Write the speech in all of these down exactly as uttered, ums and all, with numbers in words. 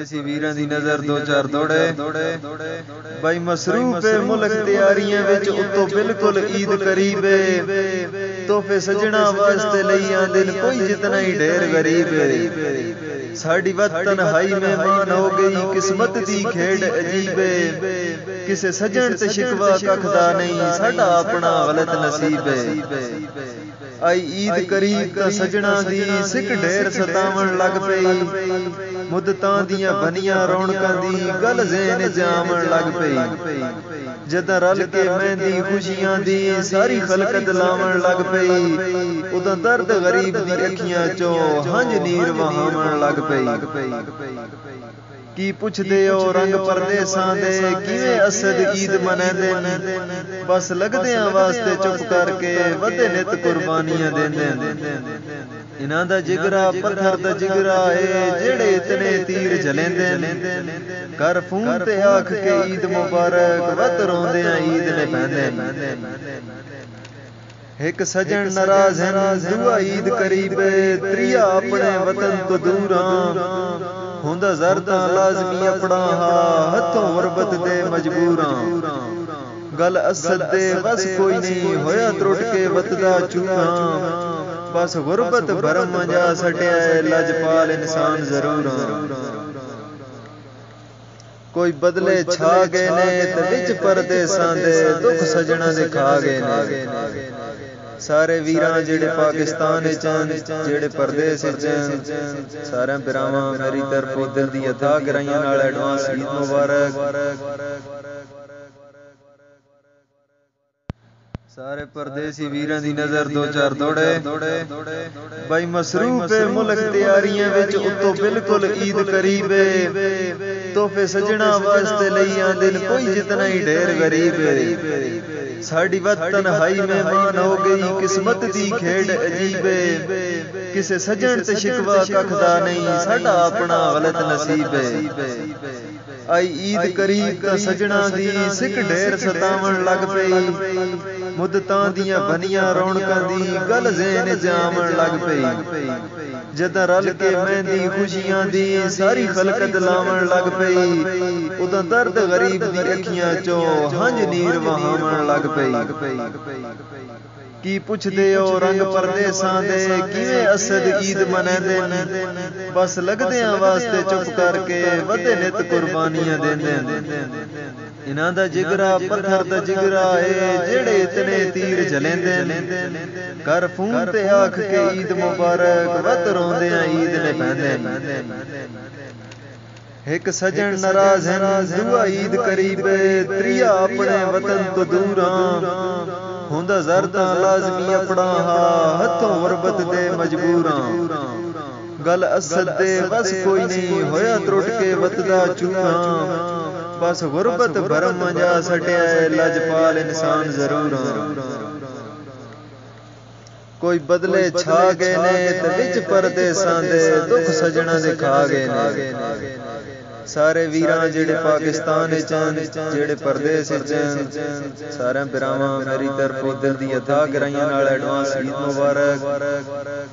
परदेसी वीरां दी नज़र दो चार दौड़े बाई मसरूफ है मुल्क तैयारियां विच उत्तों बिल्कुल ईद करीब है तोहफे सजना वास्ते लई आंदे न कोई जितना ही ढेर गरीब है साडी वतन हाई मेहमान हो गई किस्मत दी खेड अजीब है किसे सजन ते शिकवा कखदा नहीं साडा अपना गलत नसीब है आई ईद करीब ता सजना दी सिक ढेर सतावण लग पई मुद्दतां दियां बनियां रौनकां दी गल ज़हन जामण लग पई जदां रल के मेहंदी खुशियां दी सारी खलकत लावण लग पई उदां दर्द गरीब दी अखियां चों हंज नीर वहावण लग पई की पुछदे ओ रंग परदेसां दे किवें असद ईद मनांदे न बस लगदियां वास्ते चुप करके वधे नित कुर्बानियां देंदे इन्हां दा जिगरा पत्थर दा जिगरा है जेड़े इतने तीर जलेंदे न कर फोन ते आख के ईद मुबारक वत रोंदियां ईद ने पैंदे एक सजन नाराज है दुआ ईद करीब त्रिया अपने वतन तो दूर हुंदा जरदा लाजमी अपना हा हथों गुरबत दे मजबूरां गल असद दे बस कोई नहीं होया त्रुट के वतदा चूका बस गुरबत भरम जा सटिया लजपाल इंसान जरूर कोई बदले छा गए ने ते विच परदेसां दे दुख सजना दे खा गए ने सारे वीरां जेड़े पाकिस्तान च जेड़े परदेस च सारे भरावां मेरी तरफों दिल दी अता गराइयां नाल एडवांस ईद मुबारक सारे परदेसी वीरां दी नज़र दो चार दौड़े बाई मसरूफ है मुल्क तैयारियां विच उत्तों बिल्कुल ईद करीब है तोहफे सजना वास्ते लई आंदे न कोई जितना ही ढेर गरीब है साडी वतन हाई मेहमान हो गई किस्मत दी खेड अजीब है किसे सजन ते शिकवा कखदा नहीं साडा अपना गलत नसीब है आई ईद करीब ता सजना दी सिक ढेर सतावण लग पई मुद्दतां दियां बनियां रौनकां दी गल ज़हन जामण लग पई जदां रल के मेहंदी खुशियां दी सारी खलकत लावण लग पई उदां दर्द गरीब दी अखियां चों हंज नीर वहावण लग पई की पुछदे ओ रंग परदेसां दे किवें असद ईद मनांदे न बस लगदियां वास्ते चुप करके वधे नित कुर्बानियां देंदे इन्हां दा जिगरा पत्थर दा जिगरा है जेड़े इतने तीर जलेंदे न कर फोन ते आख के ईद मुबारक वत रोंदियां ईद ने पैंदे एक सजन नाराज है दुआ ईद करीब त्रिया अपने वतन तो दूर हुंदा जरदा लाजमी अपना हा हथों गुरबत दे मजबूरां गल असद दे बस कोई नहीं होया त्रुट के वतदा चूका बस गुरबत भरम जा सटिया लजपाल इंसान जरूर कोई बदले छा गए ने ते विच परदेसां दे दुख सजना दे खा गए ने सारे वीरां जेड़े पाकिस्तान च जेड़े परदेस च सारे भरावां मेरी तरफों दिल दी अता गराइयां नाल एडवांस ईद मुबारक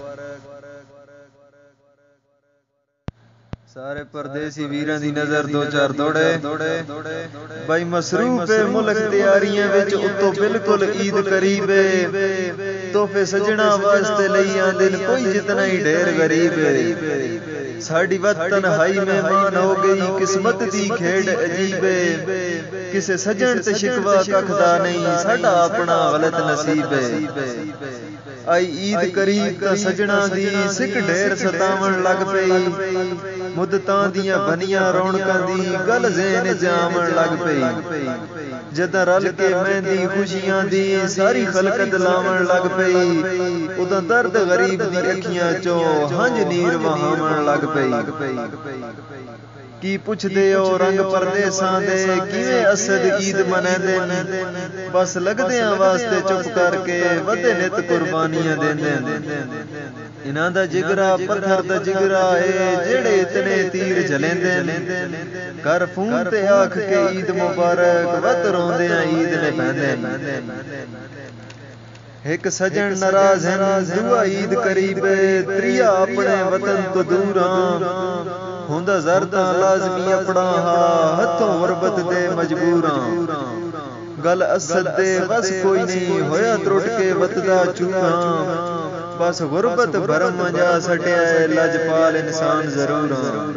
सारे परदेसी वीरां दी नज़र दो चार दौड़े बाई मसरूफ है मुल्क तैयारियां विच उत्तों बिल्कुल ईद करीब है तोहफे सजना वास्ते लई आंदे न कोई जितना ही ढेर गरीब है साडी वतन हाई मेहमान हो गई किस्मत दी खेड अजीब है किसे सजन ते शिकवा कखदा नहीं साडा अपना गलत नसीब है आई ईद करीब ता सजना दी सिक ढेर सतावण लग पई मुद्दतां दियां बनियां रौनकां दी गल ज़हन जामण लग पई जदां रल के मेहंदी खुशियां दी सारी खलकत लावण लग पई उदां दर्द गरीब दी अखियां चों हंज नीर वहावण लग पई की पुछदे ओ रंग परदेसां दे किवें असद ईद मनांदे न बस लगदियां वास्ते चुप करके वधे नित कुर्बानियां देंदे इन्हां दा जिगरा पत्थर दा जिगरा है जेड़े इतने तीर जलेंदे न कर फोन ते आख के ईद मुबारक वत रोंदियां ईद ने पैंदे एक सजन नाराज है दुआ ईद करीब त्रिया अपने वतन तो दूर ਹੁੰਦਾ ਜ਼ਰ ਤਾਂ ਲਾਜ਼ਮੀ ਆਪਣਾ ਹਾ ਹੱਥੋਂ ਗੁਰਬਤ ਦੇ ਮਜਬੂਰਾਂ गल असद दे बस कोई नहीं होया त्रुट के वतदा चूका बस गुरबत भरम जा सटिया लजपाल इंसान जरूर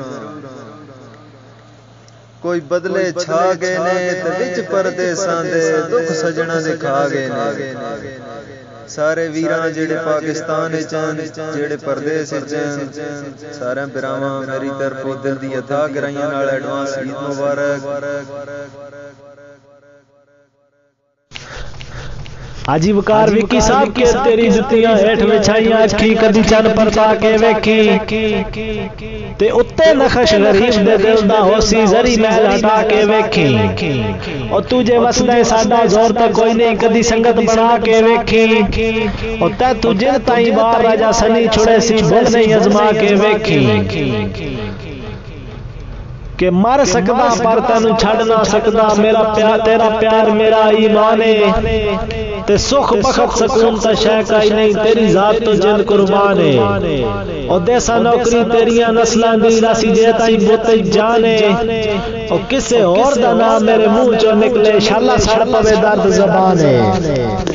कोई बदले छा गए ने ते विच परदेसां दे दुख सजना दे खा गए ने सारे वीरां जेड़े पाकिस्तान विच जेड़े परदेस विच सारे भरावां मेरी तरफों दिल दी अता गराइयां नाल एडवांस ईद मुबारक। हाजी वकार विकी साहब के तेरी जुतियां हेठ विछाइयां अखी कदी चन पर पाके वेखी ते उत्ते नखश गरीब दे दिल दा होसी जरी महल हटा के वेखी और तुझे वसदा साडा जोर ता कोई नहीं कदी संगत बना के वेखी और ता तुझे ताई बार राजा सनी छुड़े सी भुल नहीं अजमा के वेखी के मर सकदा पर तेनू छड़ ना सकदा मेरा प्यार तेरा प्यार मेरा ईमान है ते सुख बखत सकून ता शै काई नहीं तेरी जात तो जिंद कुर्बान है और देसा नौकरी तेरियां नस्लां दी रासी जे ताई बोते जाने और किसे और दा नाम मेरे मुंह चो निकले शाला सड़ पवे दर्द ज़बान है।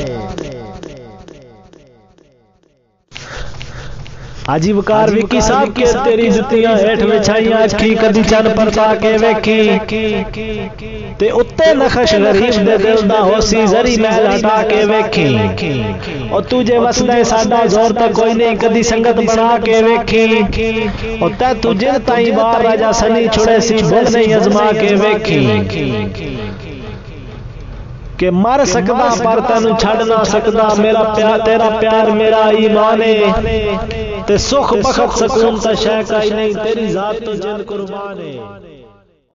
हाजी वकार विकी साहब के तेरी जुतियां हेठ विछाइयां अखी कदी चन पर पाके वेखी ते उत्ते नखश गरीब दे दिल दा होसी जरी महल हटा के वेखी और तुझे वसदा साडा जोर ता कोई नहीं कदी संगत बना के वेखी और ता तुझे ताई बार राजा सनी छुड़े सी भुल नहीं अजमा के वेखी के मर सकदा पर तेनू छड़ ना सकदा मेरा प्यार तेरा प्यार मेरा ईमान है ते सुख बखत सकून ता शै काई नहीं तेरी जात तो जिंद कुर्बान है।